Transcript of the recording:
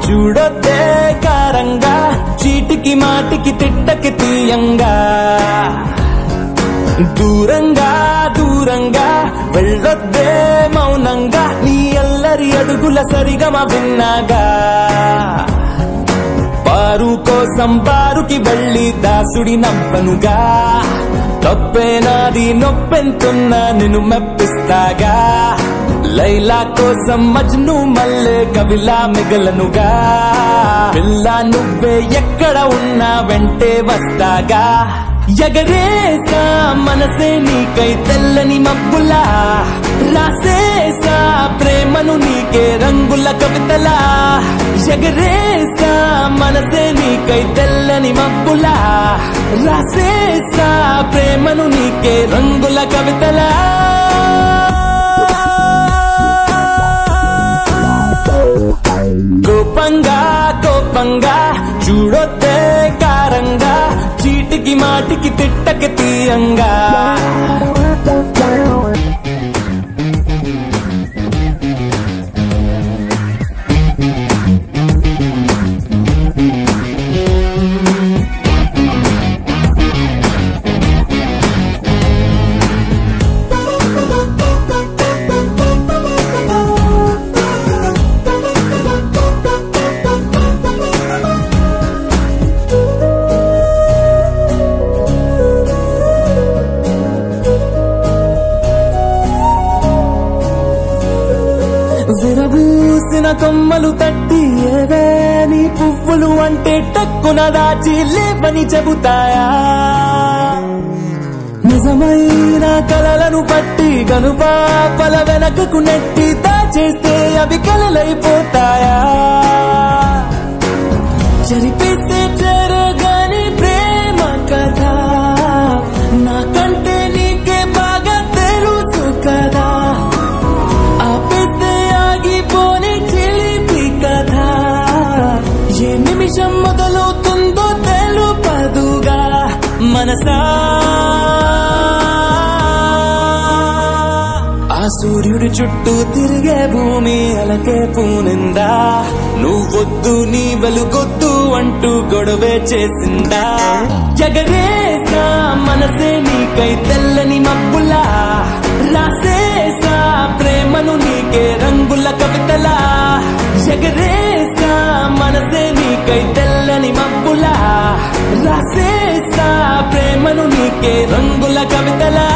చూడొద్దే కారంగా చీటికి మాటికి తిట్టకి తీయంగా దూరంగా దూరంగా వెళ్ళొద్దే మౌనంగా నీ అల్లరి అడుగుల సరిగమ విన్నాగా పారు కోసం బారుకి వెళ్ళి దాసుడి నవ్వనుగా తప్పే నాది నొప్పెంతున్నా నిన్ను మెప్పిస్తాగా లైలా కోసం మజ్ను మల్లె కవిలా మిగలనుగా పిల్ల నువ్వే ఎక్కడ ఉన్నా వెంటే వస్తాగా ఎగరేసా మనసే నీకై తెల్లని మబ్బులా రాసేసా ప్రేమను నీకే రంగుల కవితలా ఎగరేసా మనసే నీకై తెల్లని మబ్బులా రాసేసా ప్రేమను నీకే రంగుల కవితలా కోపంగా కోపంగా చూడొద్దే కారంగా చీటికి మాటికి తిట్టకి తీయంగా విరబూసిన కొమ్మలు తట్టి ఏవే నీ పువ్వులు అంటే టక్కున దాచి లేవని చెబుతాయా నిజమైన కలలను పట్టి గనుపాపల వెనకకు నెట్టి దాచేస్తే అవి కలలైపోతాయా చరిపిస్తే చేరగాని ప్రేమ కథ నాకంటే నీకే బాగా తెలుసు కదా ఏ నిమిషం మొదలవుతుందో తెలుపదుగా మనసా ఆ సూర్యుడి చుట్టూ తిరిగే భూమి అలకే పూనిందా నువ్వొద్దు నీ వెలుగొద్దు అంటూ గొడవే చేసిందా ఎగరేసా మనసే నీకై తెల్లని మబ్బులా రాసేసా ప్రేమను నీకే రంగుల కవితలా ఎగరేసా మనసే నీకై తెల్లని మబ్బులా రాసేసా ప్రేమను నీకే రంగుల కవితలా